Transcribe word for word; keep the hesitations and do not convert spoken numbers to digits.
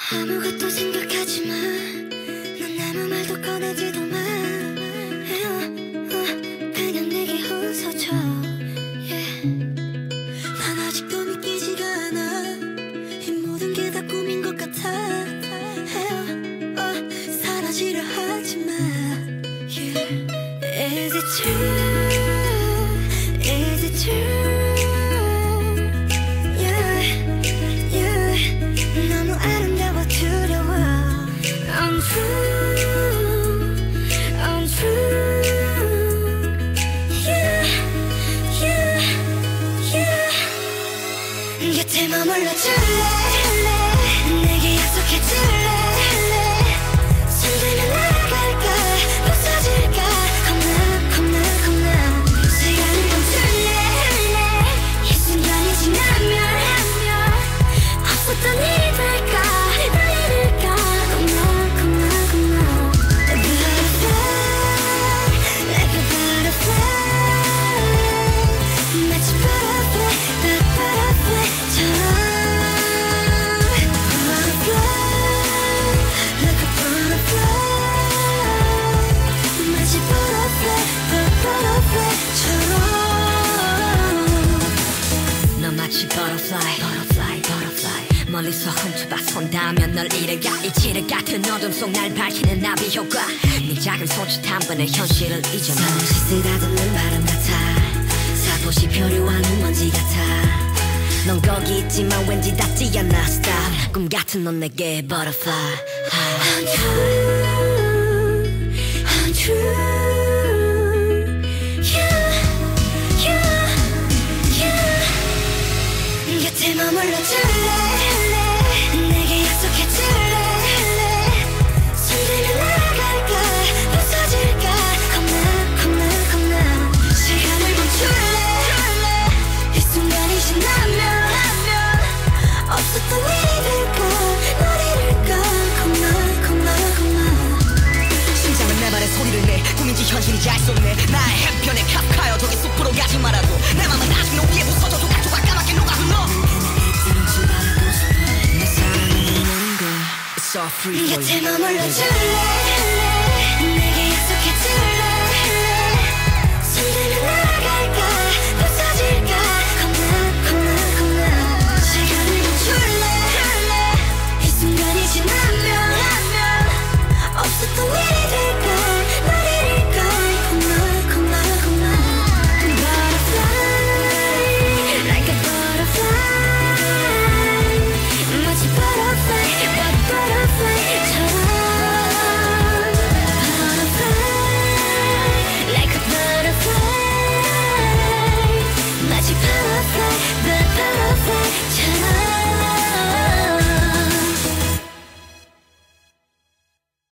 아무것도 생각하지 마. 넌 아무 말도 꺼내지도 마. 에어, 어, 그냥 내게 웃어줘. yeah. 난 아직도 믿기지가 않아. 이 모든 게 다 꿈인 것 같아. 에어, 어, 사라지려 하지 마. yeah. Is it true? Is it true? Untrue, untrue, yeah, yeah, yeah. 곁에 머물러 줄래? 내게 약속해 줄래? 손들면 날아갈까? 부서질까? 겁나, 겁나, 겁나. 시간을 멈출래? 이 순간이 지나면 없었던 일이 될까? Butterfly, butterfly, butterfly. 멀리서 훔쳐봐 손닿으면 널 잃어가. 이 지뢰 같은 어둠 속 날 밝히는 나비 효과. 네 작은 손짓 한 번에 현실을 잊어놔. 잠시 쓰다듬는 바람 같아. 살포시 표류하는 먼지 같아. 넌 거기 있지만 왠지 닿지 않아. Stop. 꿈 같은 넌 내게 butterfly. Untrue, untrue. 곁에 머물러 줄래? 내게 약속해 줄래? 손들면 날아갈까? 부서질까? 겁나, 겁나, 겁나. 시간을 멈출래? 이 순간이 지나면 없었던 일이 될까? 널 잃을까? 겁나, 겁나, 겁나. 심장은 내 말에 소리를 내. 꿈인지 현실인지 알 수 없네. 나의 한편의 카프카여 저기 숲으로 가지 말아도. 내 맘은 아직 너 위에 부서져 조각조각 까맣게 녹아 흘러. 곁에 머물러 줄래?